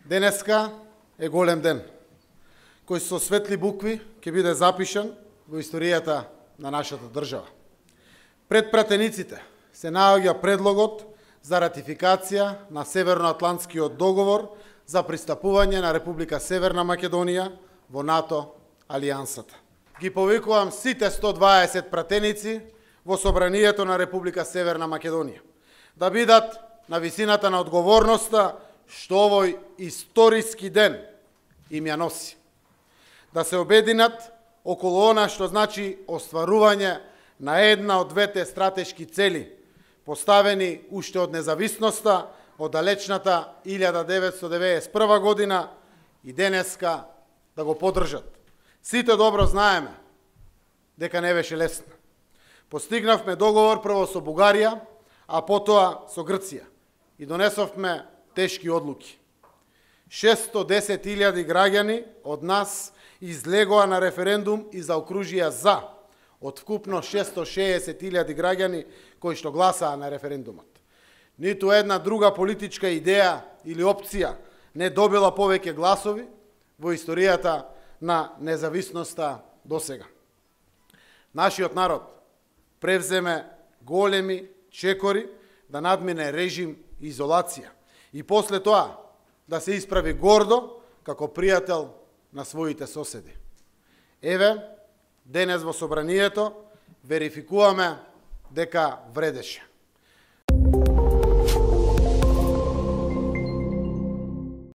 Денеска е голем ден, кој со светли букви ќе биде запишан во историјата на нашата држава. Пред пратениците се наоѓа предлогот за ратификација на Северноатлантскиот договор за пристапување на Република Северна Македонија во НАТО алијансата. Ги повикувам сите 120 пратеници во собранието на Република Северна Македонија да бидат на висината на одговорноста што овој историски ден им ја носи. Да се обединат околу она што значи остварување на една од двете стратешки цели, поставени уште од независноста, од далечната 1991 година и денеска да го поддржат. Сите добро знаеме дека не беше лесно. Постигнавме договор прво со Бугарија, а потоа со Грција и донесовме тешки одлуки. 610.000 граѓани од нас излегоа на референдум и заокружија за, од вкупно 660.000 граѓани кои што гласаа на референдумот. Ниту една друга политичка идеја или опција не добила повеќе гласови во историјата на независноста досега. Нашиот народ превземе големи чекори да надмине режим и изолација и после тоа да се исправи гордо како пријател на своите соседи. Еве, денес во собранието верификуваме дека вредеше.